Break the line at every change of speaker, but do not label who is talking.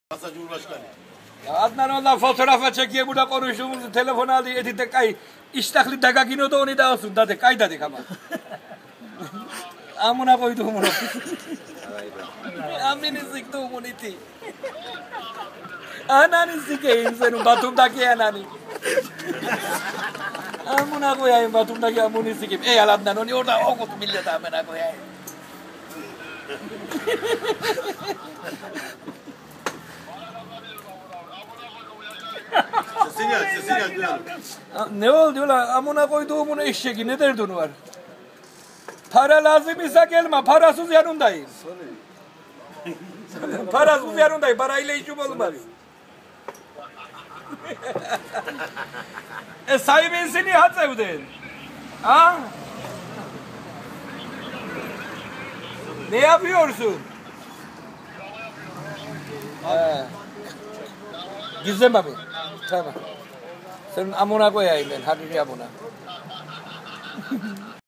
Cumhurbaşkanı.
Ya Adnan ondan fotoğrafa çekiyor burada konuştuğumuzu telefon aldı edite kay. İştaklı dakakino da onu da olsun dedi kay dedik ama. Amına koyduğum onu. Amini siktuğumun iti. Ananı sikeyim senin Batum'daki ananı. Amına koyayım Batum'daki amını sikeyim. Ey Adnan onu orada okut millet amına koyayım.
Sesini aç duyalım.
Ne oldu ulan? Amına koyduğumun eşeği ne derdin var? Para lazım ise gelme. Parasız yanındayım. Parasız yanındayım. Parayla işim olmaz. Sahibin seni hat sevdin. Ha? Ne yapıyorsun? Gizem abi. Tamam. Senin amına koyayım ben. Hadi amına.